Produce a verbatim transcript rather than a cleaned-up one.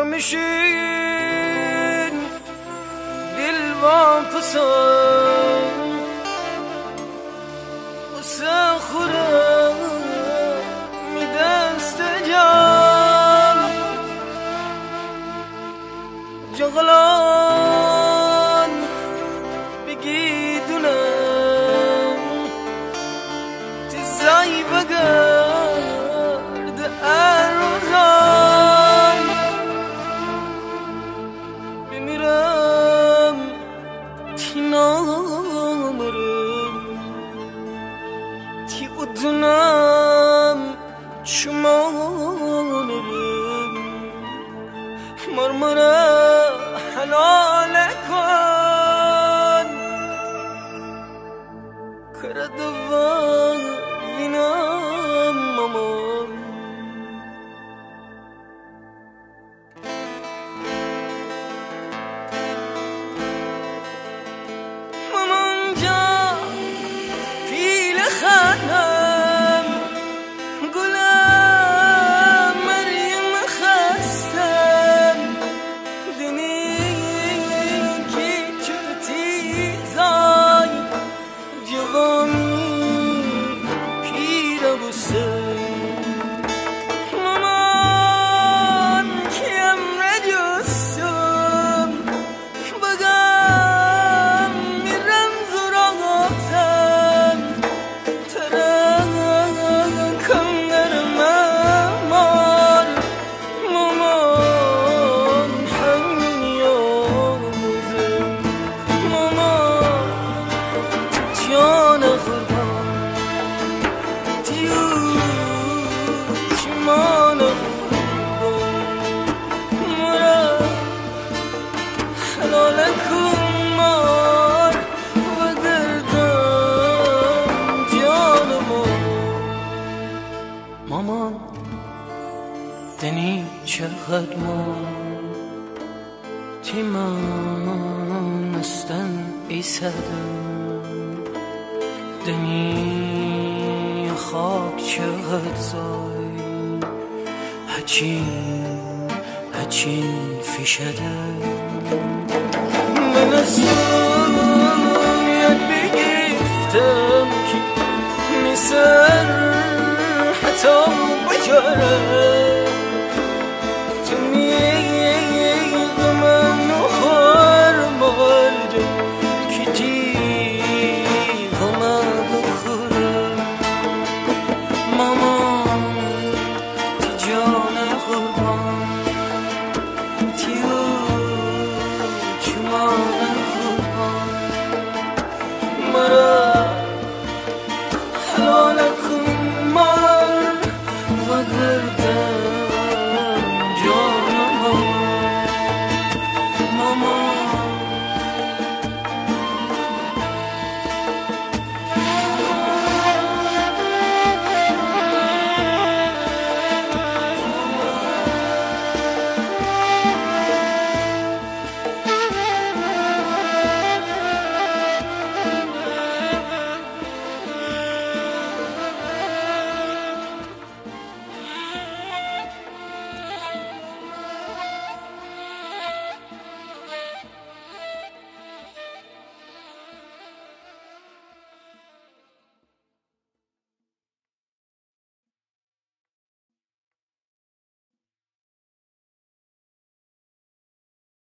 görmüşün dil vampısın وساخرة مدستجان جغلان بقيدنا تزاي بقرد أرزان بمرام تنامرم تی ادنام شمانرم مرمره حلال کن کردوان وینم مامان مامان جان پیل خانم گلم مریم خستم دنی کی چوتی زای جوانی پیر بوسم مامان کیم ردیوسم بگم میرم زراغتم ترم کنر مامان مامان همین یازم مامان جان قربان دیو چمان قربان مرا حلال کن مار و دردم جان مامان دنی چقدر ما تیمان استن ایسادم دنی خاک چقدر زای هچین هچین فیشدم من اصلاً بگفتم که میسر حتی بجارم